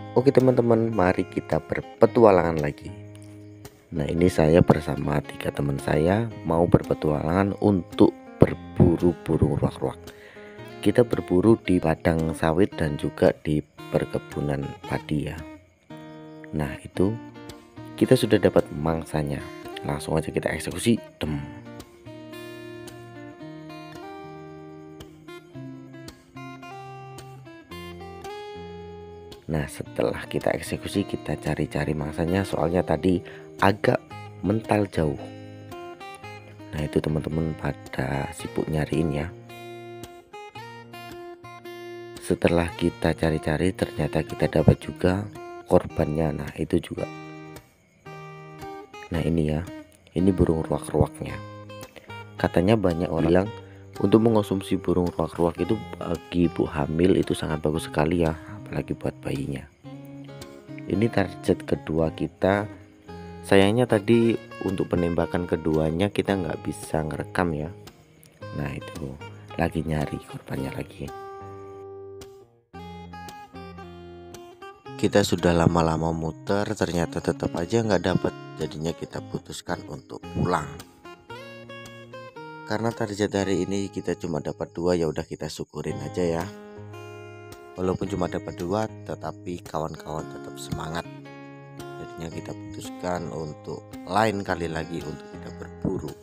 Oke teman-teman, mari kita berpetualangan lagi. Nah, ini saya bersama 3 teman saya mau berpetualangan untuk berburu burung ruak-ruak. Kita berburu di ladang sawit dan juga di perkebunan padi ya. Nah, itu kita sudah dapat mangsanya. Langsung aja kita eksekusi. Nah, setelah kita eksekusi, kita cari-cari mangsanya, soalnya tadi agak mental jauh. Nah, itu teman-teman pada sibuk nyariin ya. Setelah kita cari-cari, ternyata kita dapat juga korbannya. Nah, itu juga. Nah, ini ya, ini burung ruak-ruaknya. Katanya banyak orang bilang untuk mengonsumsi burung ruak-ruak itu bagi ibu hamil itu sangat bagus sekali ya, apalagi buat bayinya. Ini target kedua kita. Sayangnya tadi untuk penembakan keduanya kita nggak bisa ngerekam ya. Nah, itu lagi nyari korbannya lagi. Kita sudah lama-lama muter, ternyata tetap aja nggak dapat. Jadinya kita putuskan untuk pulang. Karena target hari ini kita cuma dapat 2, ya udah kita syukurin aja ya. Walaupun cuma dapat 2, tetapi kawan-kawan tetap semangat. Jadinya kita putuskan untuk lain kali lagi untuk kita berburu.